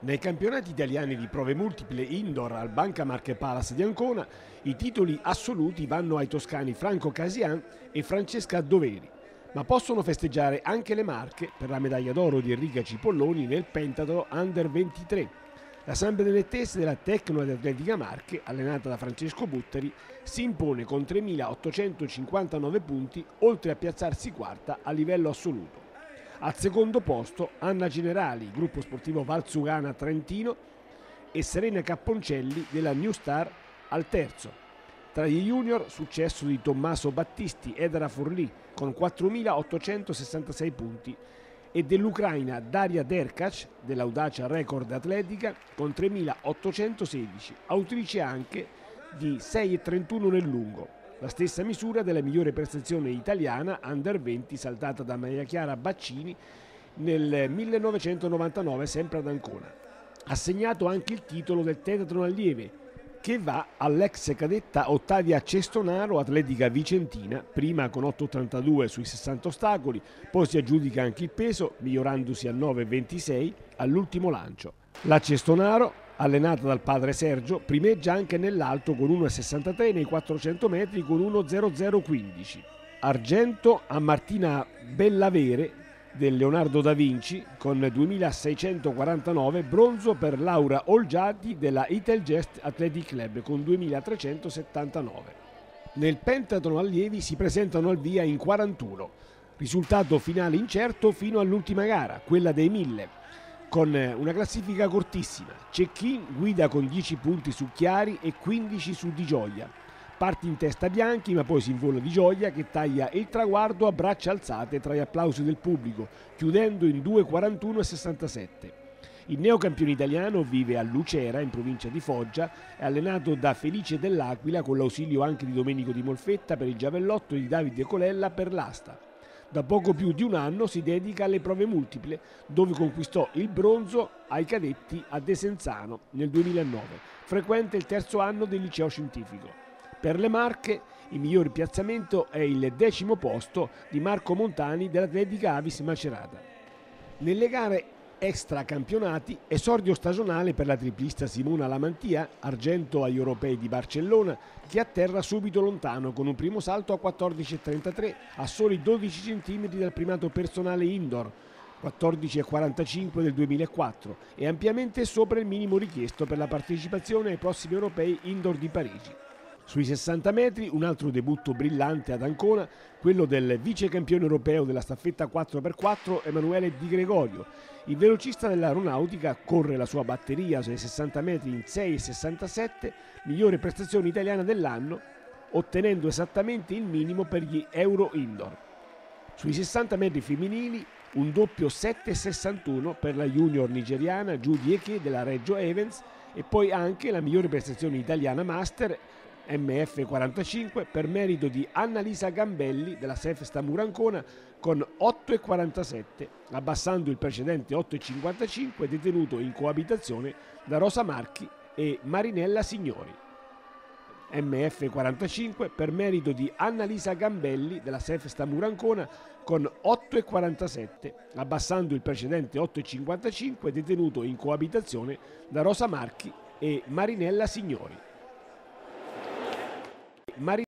Nei campionati italiani di prove multiple indoor al Banca Marche Palace di Ancona, i titoli assoluti vanno ai toscani Franco Casian e Francesca Doveri, ma possono festeggiare anche le Marche per la medaglia d'oro di Enrica Cipolloni nel pentathlon Under 23. La San Benedettese della Tecno ed Atletica Marche, allenata da Francesco Butteri, si impone con 3.859 punti, oltre a piazzarsi quarta a livello assoluto. Al secondo posto Anna Generali, gruppo sportivo Valsugana Trentino, e Serena Capponcelli della New Star al terzo. Tra gli junior successo di Tommaso Battisti ed Edra Forlì con 4.866 punti e dell'Ucraina Daria Derkac dell'Audacia Record Atletica con 3.816, autrice anche di 6.31 nel lungo. La stessa misura della migliore prestazione italiana Under 20 saltata da Maria Chiara Baccini nel 1999 sempre ad Ancona. Assegnato anche il titolo del tetathlon allieve che va all'ex cadetta Ottavia Cestonaro, atletica vicentina, prima con 8,82 sui 60 ostacoli, poi si aggiudica anche il peso migliorandosi a 9,26 all'ultimo lancio. La Cestonaro, allenata dal padre Sergio, primeggia anche nell'alto con 1,63 nei 400 metri con 1,0015. Argento a Martina Bellavere del Leonardo da Vinci con 2.649, bronzo per Laura Olgiati della Italgest Athletic Club con 2.379. Nel pentathlon allievi si presentano al via in 41, risultato finale incerto fino all'ultima gara, quella dei 1000. Con una classifica cortissima, Cecchin guida con 10 punti su Chiari e 15 su Di Gioia. Parte in testa Bianchi, ma poi si invola Di Gioia che taglia il traguardo a braccia alzate tra gli applausi del pubblico, chiudendo in 2:41,67. Il neocampione italiano vive a Lucera, in provincia di Foggia, è allenato da Felice dell'Aquila con l'ausilio anche di Domenico Di Molfetta per il giavellotto e di Davide Colella per l'asta. Da poco più di un anno si dedica alle prove multiple, dove conquistò il bronzo ai cadetti a Desenzano nel 2009. Frequenta il terzo anno del liceo scientifico. Per le Marche il miglior piazzamento è il 10° posto di Marco Montani dell'Atletica Avis Macerata. Nelle gare extracampionati, esordio stagionale per la triplista Simona Lamantia, argento agli europei di Barcellona, che atterra subito lontano con un primo salto a 14,33 a soli 12 cm dal primato personale indoor, 14,45 del 2004, e ampiamente sopra il minimo richiesto per la partecipazione ai prossimi europei indoor di Parigi. Sui 60 metri un altro debutto brillante ad Ancona, quello del vice campione europeo della staffetta 4x4 Emanuele Di Gregorio. Il velocista dell'aeronautica corre la sua batteria sui 60 metri in 6,67, migliore prestazione italiana dell'anno, ottenendo esattamente il minimo per gli Euro Indoor. Sui 60 metri femminili un doppio 7,61 per la junior nigeriana Judy Eke della Reggio Evans e poi anche la migliore prestazione italiana master MF45 per merito di Annalisa Gambelli della Sefsta Murancona con 8,47, abbassando il precedente 8,55 detenuto in coabitazione da Rosa Marchi e Marinella Signori. MF45 per merito di Annalisa Gambelli della Sefsta Murancona con 8,47, abbassando il precedente 8,55 detenuto in coabitazione da Rosa Marchi e Marinella Signori.